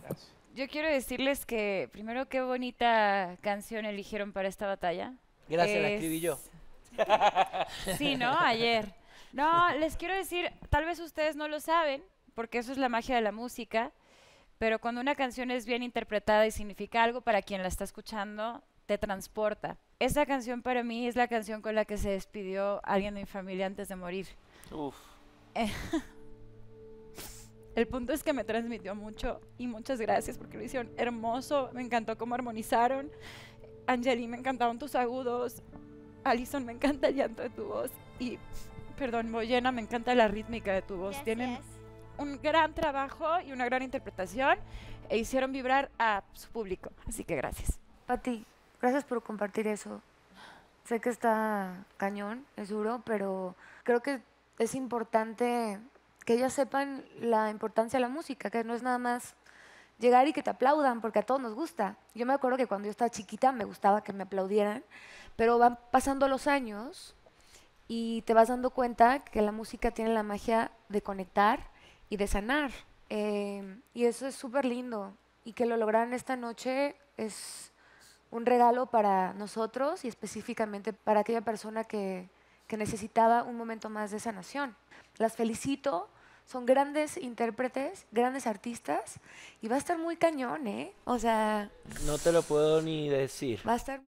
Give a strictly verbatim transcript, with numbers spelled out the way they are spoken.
Gracias. Yo quiero decirles que, primero, qué bonita canción eligieron para esta batalla. Gracias, la Es... escribí yo. Sí, ¿no? Ayer. No, les quiero decir, tal vez ustedes no lo saben, porque eso es la magia de la música, pero cuando una canción es bien interpretada y significa algo para quien la está escuchando, te transporta. Esa canción para mí es la canción con la que se despidió alguien de mi familia antes de morir. Uf. El punto es que me transmitió mucho y muchas gracias porque lo hicieron hermoso. Me encantó cómo armonizaron. Angeli, me encantaron tus agudos. Alison, me encanta el llanto de tu voz. Y, perdón, Boyena, me encanta la rítmica de tu voz. Gracias. Tienen un gran trabajo y una gran interpretación e hicieron vibrar a su público. Así que gracias. Pati, gracias por compartir eso. Sé que está cañón, es duro, pero creo que es importante que ellas sepan la importancia de la música, que no es nada más llegar y que te aplaudan, porque a todos nos gusta. Yo me acuerdo que cuando yo estaba chiquita me gustaba que me aplaudieran, pero van pasando los años y te vas dando cuenta que la música tiene la magia de conectar y de sanar. Eh, y eso es súper lindo. Y que lo lograran esta noche es un regalo para nosotros y específicamente para aquella persona que, que necesitaba un momento más de sanación. Las felicito, son grandes intérpretes, grandes artistas y va a estar muy cañón, ¿eh? O sea, No te lo puedo ni decir. va a estar...